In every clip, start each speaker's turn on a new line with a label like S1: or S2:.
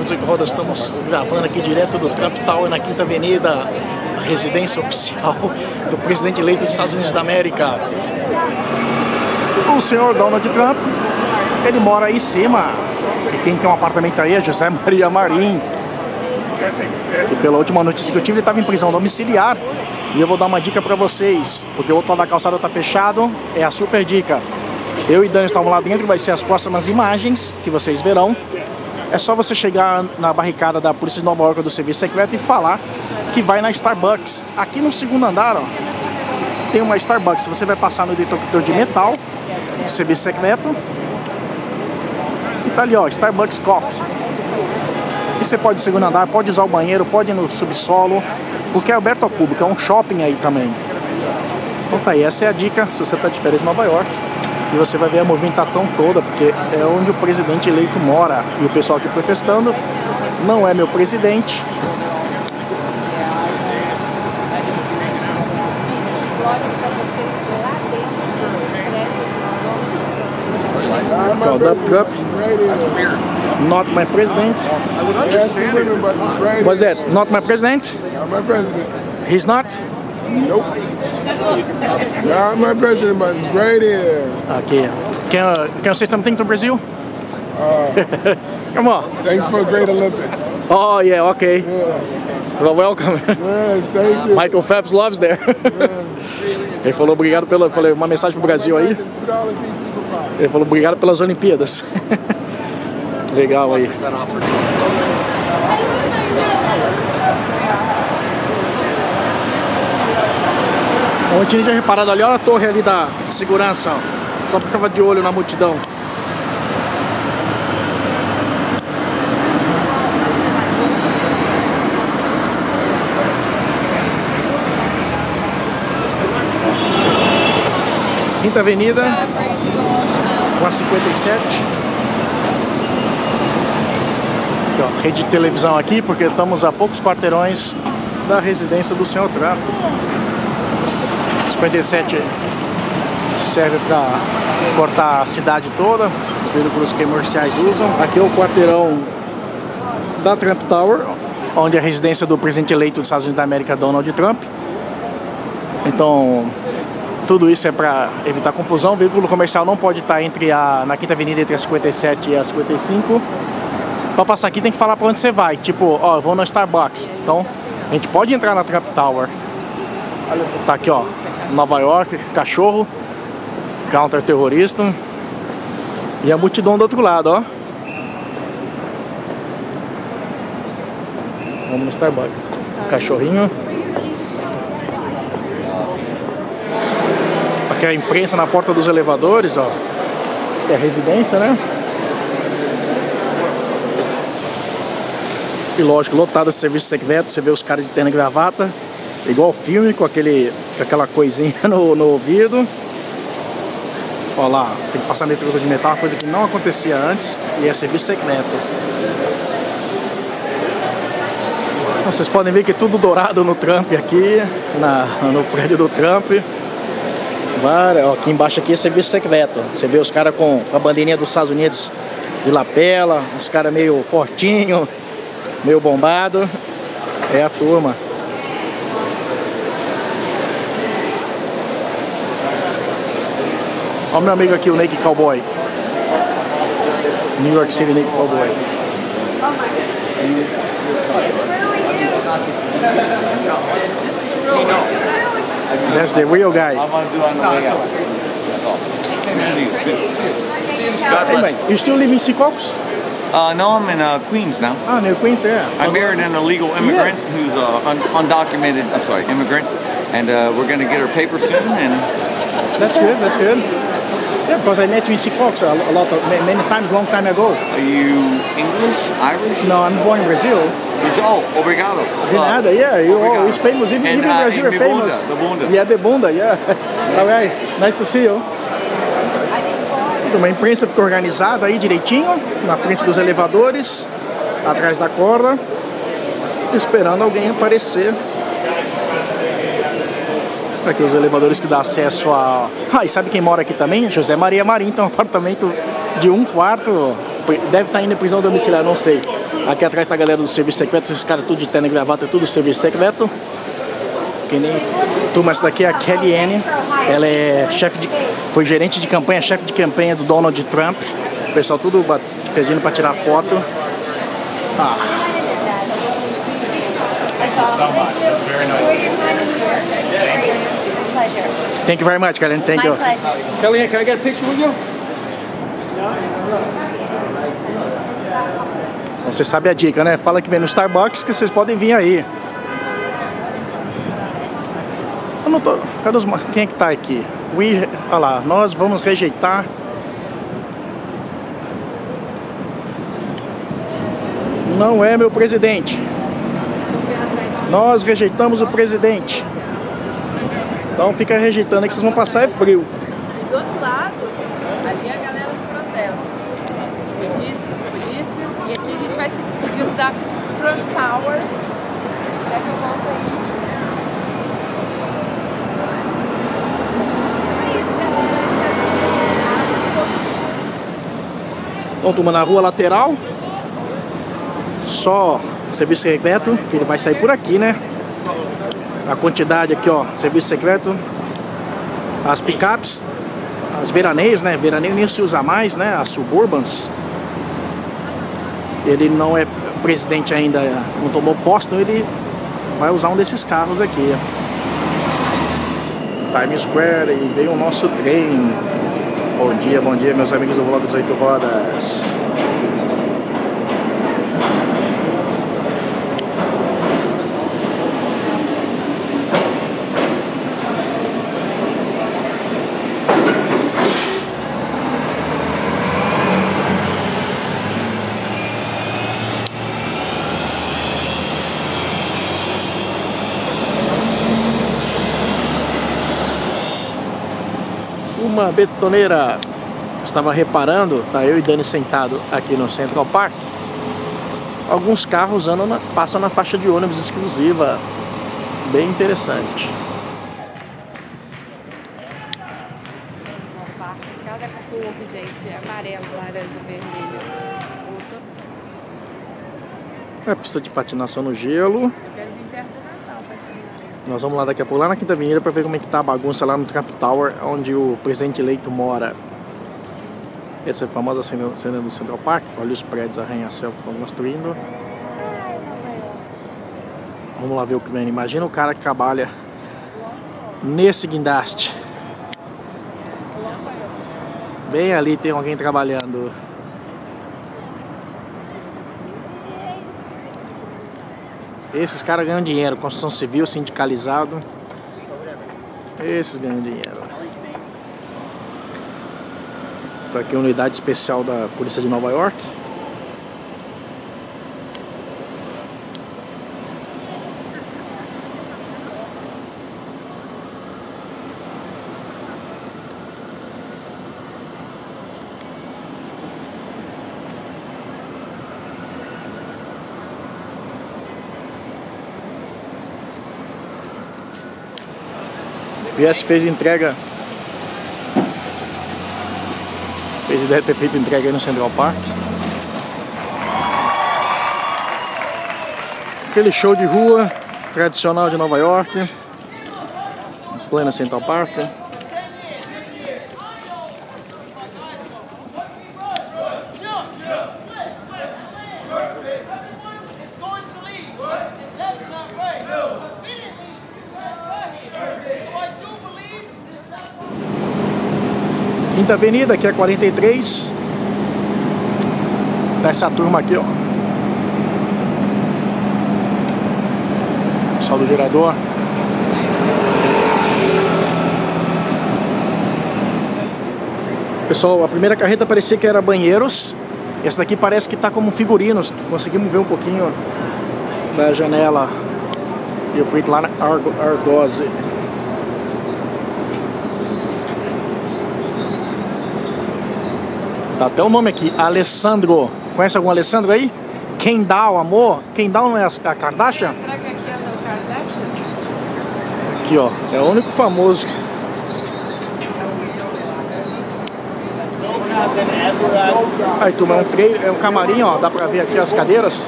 S1: Produção de Rodas, estamos gravando aqui direto do Trump Tower na Quinta Avenida, a residência oficial do presidente eleito dos Estados Unidos da América. O senhor Donald Trump, ele mora aí em cima, e quem tem um apartamento aí é José Maria Marim. E pela última notícia que eu tive, ele estava em prisão domiciliar. E eu vou dar uma dica pra vocês, porque o outro lado da calçada tá fechado, é a super dica. Eu e Dani estamos lá dentro, vai ser as próximas imagens que vocês verão. É só você chegar na barricada da Polícia de Nova York do Serviço Secreto e falar que vai na Starbucks. Aqui no segundo andar, ó, tem uma Starbucks. Você vai passar no detector de metal do Serviço Secreto. E tá ali, ó, Starbucks Coffee. E você pode ir no segundo andar, pode usar o banheiro, pode ir no subsolo, porque é aberto ao público, é um shopping aí também. Então tá aí, essa é a dica se você tá de férias em Nova York. E você vai ver a movimentação toda, porque é onde o presidente eleito mora. E o pessoal aqui protestando não é meu presidente. Called up Trump. Not my president. What's that? Not my president?
S2: Not my president.
S1: He's not?
S2: Nope. Not my president, but it's right here.
S1: Okay. Can you say something to Brazil? Come on.
S2: Thanks for Great Olympics.
S1: Oh yeah, okay.
S2: Yes.
S1: Well, welcome.
S2: Yes, thank you.
S1: Michael Phelps loves there. Ele falou obrigado pela, falei uma mensagem pro Brasil aí. Ele falou obrigado pelas Olimpíadas. Legal aí. Ontem eu tinha reparado ali, olha a torre ali da segurança, ó, só porque tava de olho na multidão. Quinta Avenida, com a 57. Aqui, ó, rede de televisão aqui, porque estamos a poucos quarteirões da residência do senhor Trump. 57 serve para cortar a cidade toda, os veículos comerciais usam. Aqui é o quarteirão da Trump Tower, onde é a residência do presidente eleito dos Estados Unidos da América, Donald Trump. Então, tudo isso é para evitar confusão. O veículo comercial não pode estar na Quinta Avenida entre a 57 e a 55. Para passar aqui tem que falar para onde você vai, tipo, ó, eu vou no Starbucks. Então, a gente pode entrar na Trump Tower. Tá aqui, ó, Nova York, cachorro, counter terrorista e a multidão do outro lado, ó. Vamos no Starbucks. Cachorrinho. Aqui é a imprensa na porta dos elevadores, ó. É a residência, né? E lógico, lotado de serviço secreto. Você vê os caras de terno e gravata, igual filme, com aquela coisinha no ouvido. Ó lá, tem que passar detector de metal, uma coisa que não acontecia antes, e é serviço secreto. Então, vocês podem ver que é tudo dourado no Trump aqui, no prédio do Trump. Ó, aqui embaixo aqui é serviço secreto. Você vê os caras com a bandeirinha dos Estados Unidos de lapela, os caras meio fortinho, meio bombado. É a turma. Olha o meu amigo aqui, o Naked Cowboy. New York City Naked Cowboy. That's the real guy. Hey man, you still live in Secaucus?
S3: No, I'm in Queens now.
S1: Ah, near Queens, yeah.
S3: I married an illegal immigrant who's undocumented, immigrant. And we're going to get her papers soon. And
S1: that's good, that's good. Yeah, because I met you in Secaucus many times, long time ago.
S3: Are you English, Irish?
S1: No, I'm born in Brazil.
S3: Oh, obrigado.
S1: De nada, yeah, you're always famous. Even in Brazil, you're famous.
S3: The bunda.
S1: Yeah, the bunda, yeah. All right, nice to see you. Uma imprensa ficou organizada aí direitinho, na frente dos elevadores, atrás da corda, esperando alguém aparecer. Aqui os elevadores que dá acesso a... Ah, e sabe quem mora aqui também? José Maria Marim, tem um apartamento de 1 quarto, deve estar indo em prisão domiciliar, não sei. Aqui atrás tá a galera do serviço secreto, esses caras tudo de terno e gravata, é tudo serviço secreto. Que nem turma, essa daqui é a Kelly Ann. Ela é foi gerente de campanha, chefe de campanha do Donald Trump. O pessoal tudo pedindo para tirar foto. Thank you very much, Kelly. Thank you. Kelly, can I get a picture with you? Você sabe a dica, né? Fala que vem no Starbucks que vocês podem vir aí. Eu não tô... Cadê os... Quem é que tá aqui? Olha lá, nós vamos rejeitar. Não é meu presidente. Nós rejeitamos o presidente. Então fica rejeitando aí que vocês vão passar frio.
S4: E do outro lado, ali a galera do protesto. Polícia. E aqui a gente vai se despedindo da Trump Tower. Até que eu volto aí.
S1: Então, turma, na rua lateral, só serviço secreto, que ele vai sair por aqui, né? A quantidade aqui, ó, serviço secreto, as picapes, as veraneios, né? Veraneio nem se usa mais, né? As Suburbans. Ele não é presidente ainda, não tomou posse, então ele vai usar um desses carros aqui. Times Square, e veio o nosso trem. Bom dia, meus amigos do Vlog dos 8 Rodas. Uma betoneira. Estava reparando, tá eu e Dani sentado aqui no Central Park. Alguns carros passam na faixa de ônibus exclusiva. Bem interessante.
S4: Cada cor, gente, é amarelo, laranja, vermelho.
S1: É pista de patinação no gelo.
S4: Eu quero vir perto do Natal patinar.
S1: Nós vamos lá daqui a pouco, lá na Quinta Avenida, para ver como é que tá a bagunça lá no Trump Tower, onde o presidente eleito mora. Essa é a famosa cena do Central Park. Olha os prédios arranha-céu que estão construindo. Vamos lá ver o que vem. Imagina o cara que trabalha nesse guindaste. Bem ali tem alguém trabalhando. Esses caras ganham dinheiro. Construção civil, sindicalizado. Esses ganham dinheiro. Tá aqui a unidade especial da Polícia de Nova York. O PS fez entrega. Fez ideia de ter feito entrega aí no Central Park. Aquele show de rua tradicional de Nova York. Plena Central Park. Quinta Avenida, aqui é 43. Dessa turma aqui, ó. Pessoal do gerador. Pessoal, a primeira carreta parecia que era banheiros. Essa daqui parece que tá como figurinos. Conseguimos ver um pouquinho da janela. Eu fui lá na Argose. Tá até o nome aqui, Alessandro. Conhece algum Alessandro aí? Kendall, amor? Kendall não é a Kardashian?
S4: Será que aqui anda o Kardashian?
S1: Aqui, ó. É o único famoso. Aí, turma, é um camarim, ó. Dá pra ver aqui as cadeiras.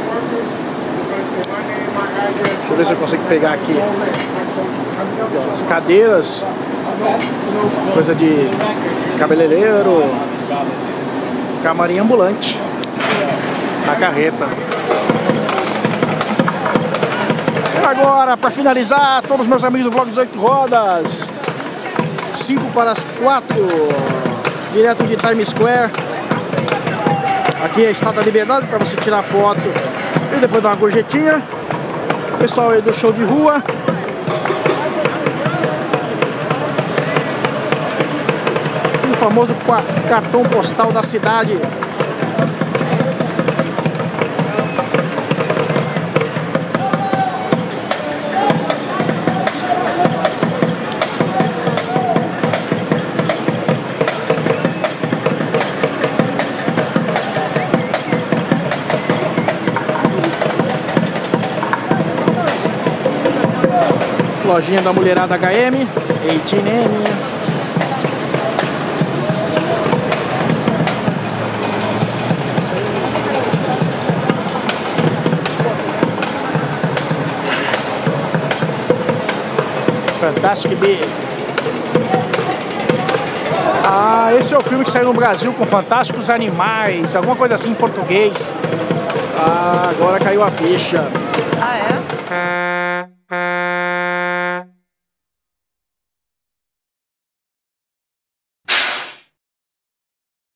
S1: Deixa eu ver se eu consigo pegar aqui. As cadeiras. Coisa de cabeleireiro. Camarim ambulante. Na carreta. E agora, para finalizar, todos os meus amigos do Vlog 18 Rodas. 5 para as 4. Direto de Times Square. Aqui é a Estátua da Liberdade para você tirar foto e depois dar uma gorjetinha. Pessoal aí do show de rua. O famoso cartão postal da cidade. Lojinha da mulherada HM, H&M. Fantastic Beasts. Ah, esse é o filme que saiu no Brasil com Fantásticos Animais, alguma coisa assim em português. Ah, agora caiu a ficha.
S4: Ah, é?